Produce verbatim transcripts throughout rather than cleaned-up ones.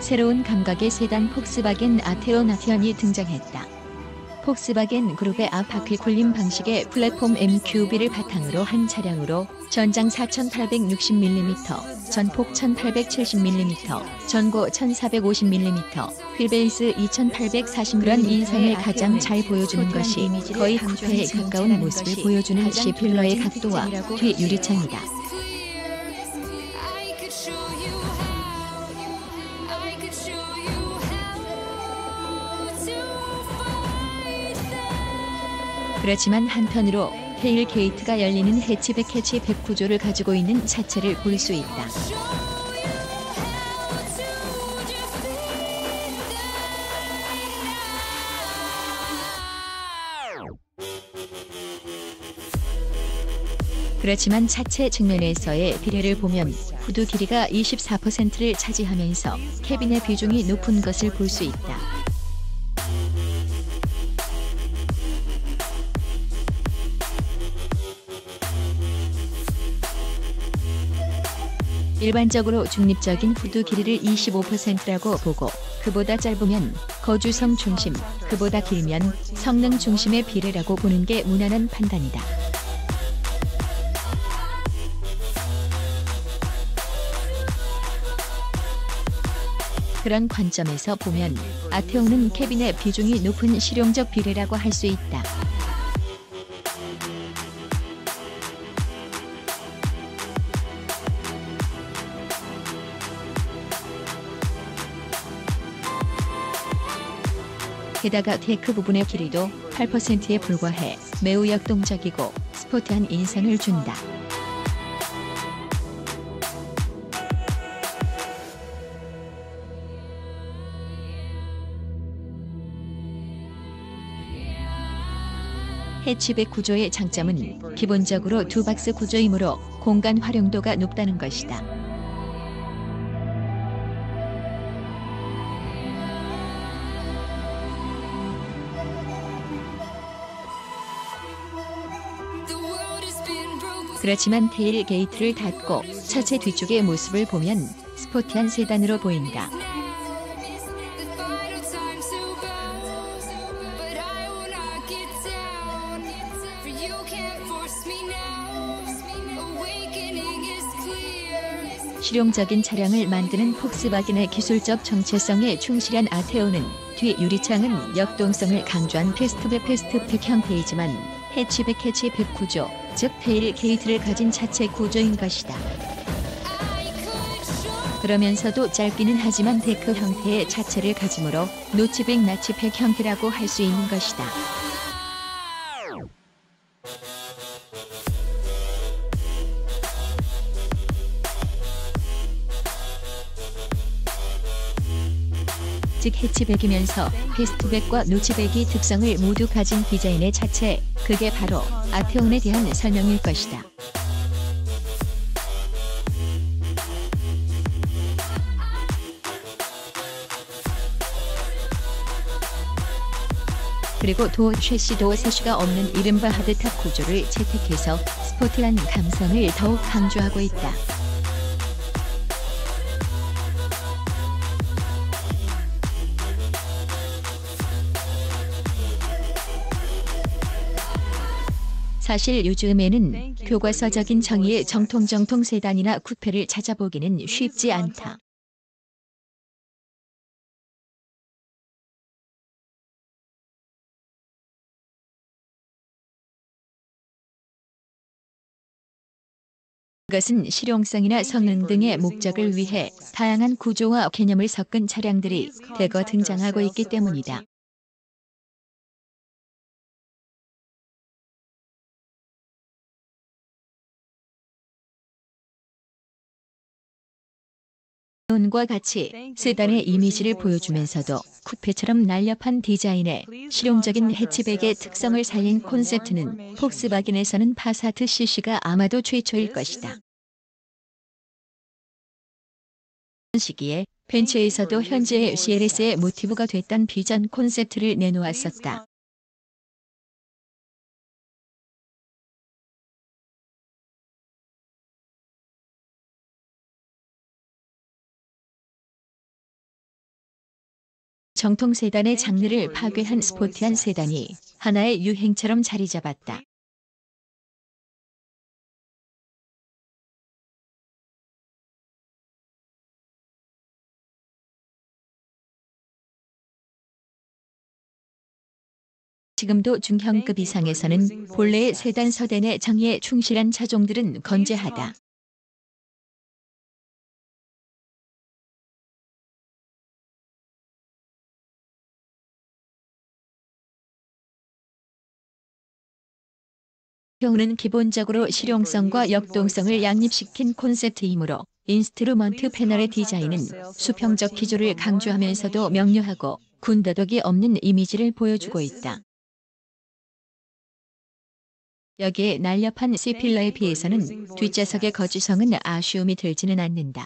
새로운 감각의 세단 폭스바겐 아테온 아티언이 등장했다. 폭스바겐 그룹의 앞바퀴 굴림 방식의 플랫폼 엠큐브이를 바탕으로 한 차량으로 전장 사천팔백육십 밀리미터, 전폭 천팔백칠십 밀리미터, 전고 천사백오십 밀리미터, 휠베이스 이천팔백사십 밀리미터의 그런 인상을 가장 잘 보여주는 것이 거의 쿠페에 가까운 모습을 보여주는 C필러의 각도와 뒤 유리창이다. 그렇지만 한편으로 테일 게이트가 열리는 해치백 해치백 구조를 가지고 있는 차체를 볼 수 있다. 그렇지만 차체 측면에서의 비례를 보면 후드 길이가 이십사 퍼센트를 차지하면서 캐빈의 비중이 높은 것을 볼 수 있다. 일반적으로 중립적인 후드 길이를 이십오 퍼센트라고 보고 그보다 짧으면 거주성 중심, 그보다 길면 성능 중심의 비례라고 보는 게 무난한 판단이다. 그런 관점에서 보면 아테온은 캐빈의 비중이 높은 실용적 비례라고 할 수 있다. 게다가 데크 부분의 길이도 팔 퍼센트에 불과해 매우 역동적이고 스포티한 인상을 준다. 해치백 구조의 장점은 기본적으로 두 박스 구조이므로 공간 활용도가 높다는 것이다. 그렇지만 테일 게이트를 닫고 차체 뒤쪽의 모습을 보면 스포티한 세단으로 보인다. 실용적인 차량을 만드는 폭스바겐의 기술적 정체성에 충실한 아테온은 뒤 유리창은 역동성을 강조한 패스트백 패스트백 형태이지만 해치백 해치백 구조, 즉 테일 게이트를 가진 차체 구조인 것이다. 그러면서도 짧기는 하지만 데크 형태의 차체를 가지므로 노치백 나치백 형태라고 할 수 있는 것이다. 즉 해치백이면서 패스트백과 노치백이 특성을 모두 가진 디자인의 차체, 그게 바로 아테온에 대한 설명일 것이다. 그리고 도어 셰시도 세슈가 없는 이른바 하드탑 구조를 채택해서 스포티한 감성을 더욱 강조하고 있다. 사실 요즘에는 교과서적인 정의의 정통정통 세단이나 쿠페를 찾아보기는 쉽지 않다. 그것은 실용성이나 성능 등의 목적을 위해 다양한 구조와 개념을 섞은 차량들이 대거 등장하고 있기 때문이다. 아테온과 같이 세단의 이미지를 보여주면서도 쿠페처럼 날렵한 디자인에 실용적인 해치백의 특성을 살린 콘셉트는 폭스바겐에서는 파사트 씨씨가 아마도 최초일 것이다. 시기에 벤츠에서도 현재의 씨엘에스의 모티브가 됐던 비전 콘셉트를 내놓았었다. 정통 세단의 장르를 파괴한 스포티한 세단이 하나의 유행처럼 자리 잡았다. 지금도 중형급 이상에서는 본래의 세단 서den의 정의에 충실한 차종들은 건재하다. 경우는 기본적으로 실용성과 역동성을 양립시킨 콘셉트이므로 인스트루먼트 패널의 디자인은 수평적 기조를 강조하면서도 명료하고 군더더기 없는 이미지를 보여주고 있다. 여기에 날렵한 C필러에 비해서는 뒷좌석의 거주성은 아쉬움이 들지는 않는다.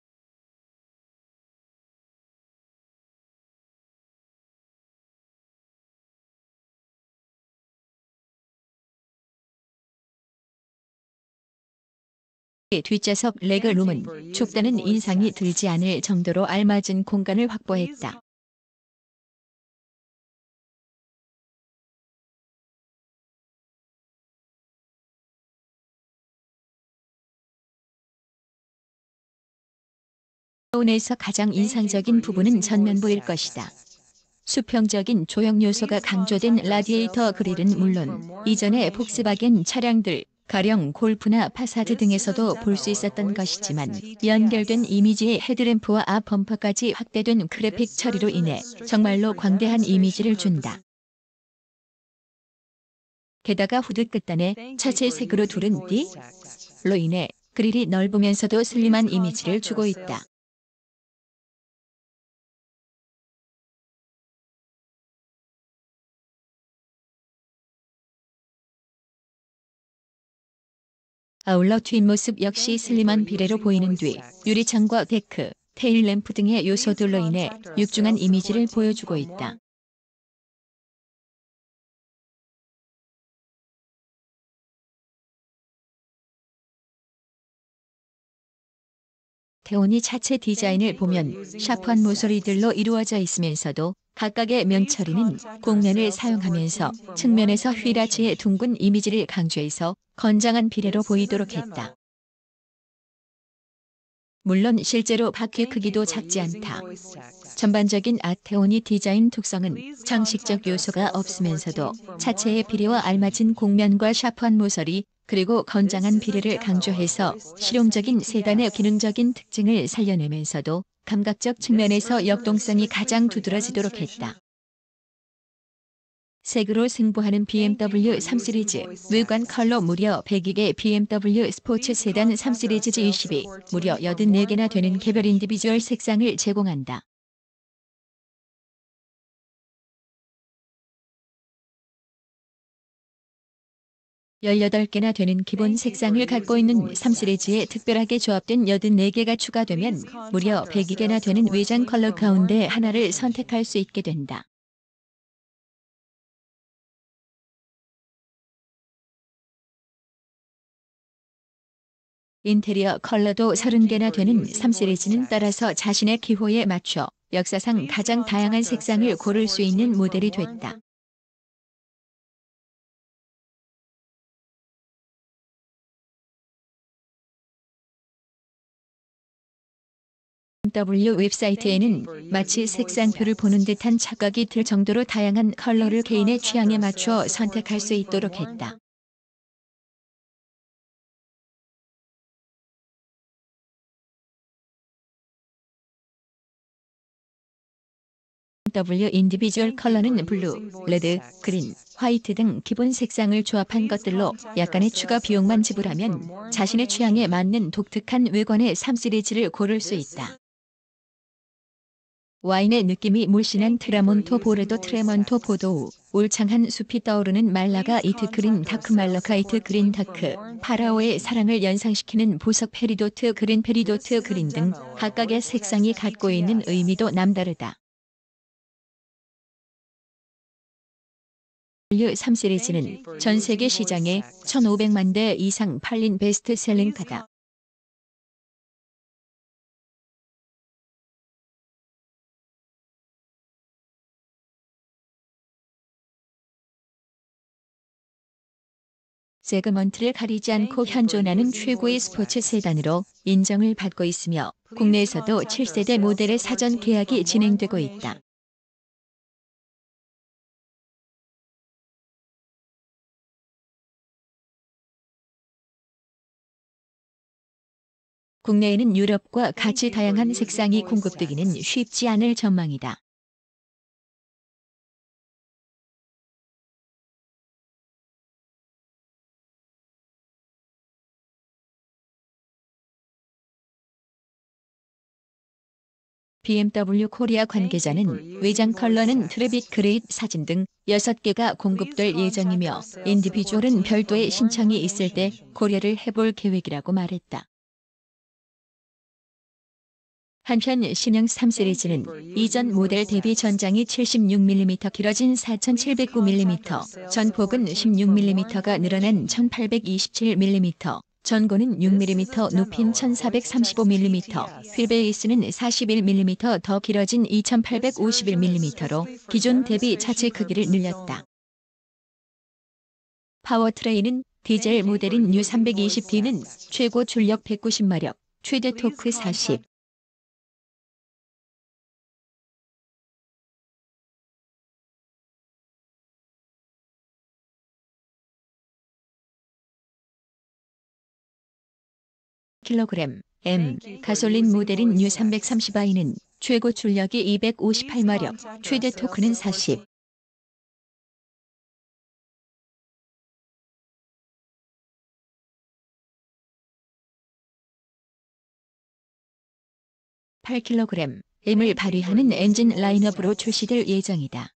뒷좌석 레그룸은 좁다는 인상이 들지 않을 정도로 알맞은 공간을 확보했다. 타운에서 가장 인상적인 부분은 전면부일 것이다. 수평적인 조형 요소가 강조된 라디에이터 그릴은 물론 이전의 폭스바겐 차량들, 가령 골프나 파사드 등에서도 볼 수 있었던 것이지만 연결된 이미지의 헤드램프와 앞 범퍼까지 확대된 그래픽 처리로 인해 정말로 광대한 이미지를 준다. 게다가 후드 끝단에 차체색으로 두른 D로 인해 그릴이 넓으면서도 슬림한 이미지를 주고 있다. 아울러 뒷모습 역시 슬림한 비례로 보이는 뒤, 유리창과 데크, 테일램프 등의 요소들로 인해 육중한 이미지를 보여주고 있다. 태온이 차체 디자인을 보면 샤프한 모서리들로 이루어져 있으면서도 각각의 면 처리는 곡면을 사용하면서 측면에서 휘라치의 둥근 이미지를 강조해서 건장한 비례로 보이도록 했다. 물론 실제로 바퀴 크기도 작지 않다. 전반적인 아테오니 디자인 특성은 장식적 요소가 없으면서도 차체의 비례와 알맞은 곡면과 샤프한 모서리, 그리고 건장한 비례를 강조해서 실용적인 세단의 기능적인 특징을 살려내면서도 감각적 측면에서 역동성이 가장 두드러지도록 했다. 색으로 승부하는 비엠더블유 삼 시리즈, 외관 컬러 무려 백이 개 비엠더블유 스포츠 세단 삼 시리즈 지 이십이, 무려 여든네 개나 되는 개별 인디비주얼 색상을 제공한다. 열여덟 개나 되는 기본 색상을 갖고 있는 삼 시리즈에 특별하게 조합된 여든네 개가 추가되면 무려 백이 개나 되는 외장 컬러 가운데 하나를 선택할 수 있게 된다. 인테리어 컬러도 서른 개나 되는 삼 시리즈는 따라서 자신의 기호에 맞춰 역사상 가장 다양한 색상을 고를 수 있는 모델이 됐다. 비엠더블유 웹사이트에는 마치 색상표를 보는 듯한 착각이 들 정도로 다양한 컬러를 개인의 취향에 맞춰 선택할 수 있도록 했다. 비엠더블유 인디비주얼 컬러는 블루, 레드, 그린, 화이트 등 기본 색상을 조합한 것들로 약간의 추가 비용만 지불하면 자신의 취향에 맞는 독특한 외관의 삼 시리즈를 고를 수 있다. 와인의 느낌이 물씬한 트라몬토 보르도 트레몬토 보도우, 울창한 숲이 떠오르는 말라가 이트 그린 다크 말라카이트 그린 다크, 파라오의 사랑을 연상시키는 보석 페리도트 그린 페리도트 그린 등 각각의 색상이 갖고 있는 의미도 남다르다. 더블유 삼 시리즈는 전 세계 시장에 천오백만 대 이상 팔린 베스트셀링카다. 세그먼트를 가리지 않고 현존하는 최고의 스포츠 세단으로 인정을 받고 있으며 국내에서도 칠 세대 모델의 사전 계약이 진행되고 있다. 국내에는 유럽과 같이 다양한 색상이 공급되기는 쉽지 않을 전망이다. 비엠더블유 코리아 관계자는 외장 컬러는 트래빗 그레이 사진 등 여섯 개가 공급될 예정이며 인디비주얼은 별도의 신청이 있을 때 고려를 해볼 계획이라고 말했다. 한편 신형 삼 시리즈는 이전 모델 대비 전장이 칠십육 밀리미터 길어진 사천칠백구 밀리미터, 전폭은 십육 밀리미터가 늘어난 천팔백이십칠 밀리미터, 전고는 육 밀리미터 높인 천사백삼십오 밀리미터, 휠베이스는 사십일 밀리미터 더 길어진 이천팔백오십일 밀리미터로 기존 대비 차체 크기를 늘렸다. 파워트레인은 디젤 모델인 뉴 삼백이십 디는 최고 출력 백구십 마력, 최대 토크 사십 킬로그램, M, 가솔린 모델인 뉴 삼백삼십 아이는 최고 출력이 이백오십팔 마력, 최대 토크는 사십 팔 킬로그램, M을 발휘하는 엔진 라인업으로 출시될 예정이다.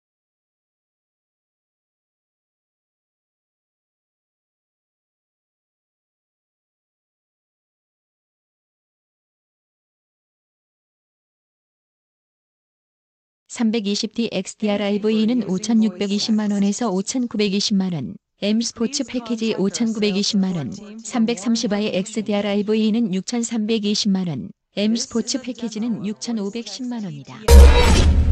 삼백이십 디 엑스디알아이브이는 오천육백이십만 원에서 오천구백이십만 원, M 스포츠 패키지 오천구백이십만 원, 삼백삼십 아이 엑스디알아이브이는 육천삼백이십만 원, M 스포츠 패키지는 육천오백십만 원이다.